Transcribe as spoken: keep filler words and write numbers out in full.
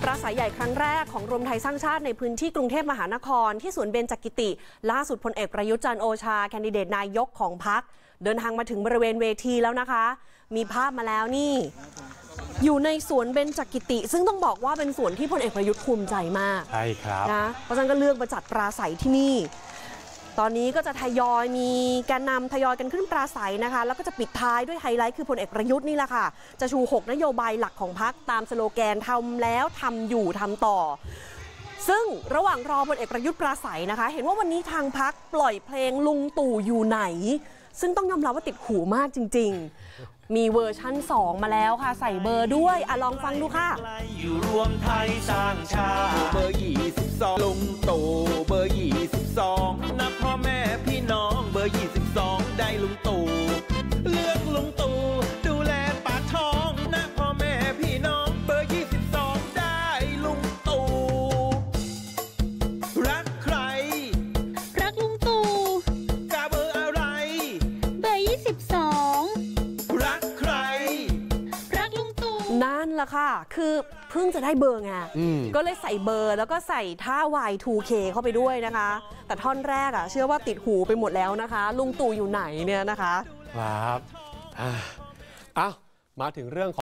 ปราศัยใหญ่ครั้งแรกของรวมไทยสร้างชาติในพื้นที่กรุงเทพมหานครที่สวนเบญจกิติล่าสุดพลเอกประยุทธ์จันทร์โอชาแคนดิเดตนายกของพรรคเดินทางมาถึงบริเวณเวทีแล้วนะคะมีภาพมาแล้วนี่อยู่ในสวนเบญจกิติซึ่งต้องบอกว่าเป็นสวนที่พลเอกประยุทธ์ภูมิใจมากใช่ครับนะเพราะฉะนั้นก็เลือกมาจัดปราศัยที่นี่ตอนนี้ก็จะทยอยมีแกนนำทยอยกันขึ้นปราศัยนะคะแล้วก็จะปิดท้ายด้วยไฮไลท์คือพลเอกประยุทธ์นี่แหละค่ะจะชูหกนโยบายหลักของพรรคตามสโลแกนทำแล้วทำอยู่ทำต่อซึ่งระหว่างรอพลเอกประยุทธ์ปราศัยนะคะเห็นว่าวันนี้ทางพรรคปล่อยเพลงลุงตู่อยู่ไหนซึ่งต้องยอมรับว่าติดหูมากจริงๆมีเวอร์ชั่นสองมาแล้วค่ะใส่เบอร์ด้วยอ่ะลองฟังดูค่ะอยู่รวมไทยสร้างชาติเบอร์ยี่สิบสองลุงตู่เบอร์ยี่สิบสองนะพ่อแม่พี่น้องเบอร์ยี่สิบสองได้ลุงตู่เลือกลุงตู่ดูแลปากท้องนะพ่อแม่พี่น้องเบอร์ยี่สิบสองได้ลุงตู่รักใครรักลุงตู่กาเบอร์อะไรเบอร์ยี่สิบสองรักใครรักลุงตู่นั่นแหละค่ะคือเพิ่งจะได้เบอร์ไงก็เลยใส่เบอร์แล้วก็ใส่ท่า วาย ทู เค เข้าไปด้วยนะคะแต่ท่อนแรกอ่ะเชื่อว่าติดหูไปหมดแล้วนะคะลุงตู่อยู่ไหนเนี่ยนะคะครับอ้าวมาถึงเรื่องของ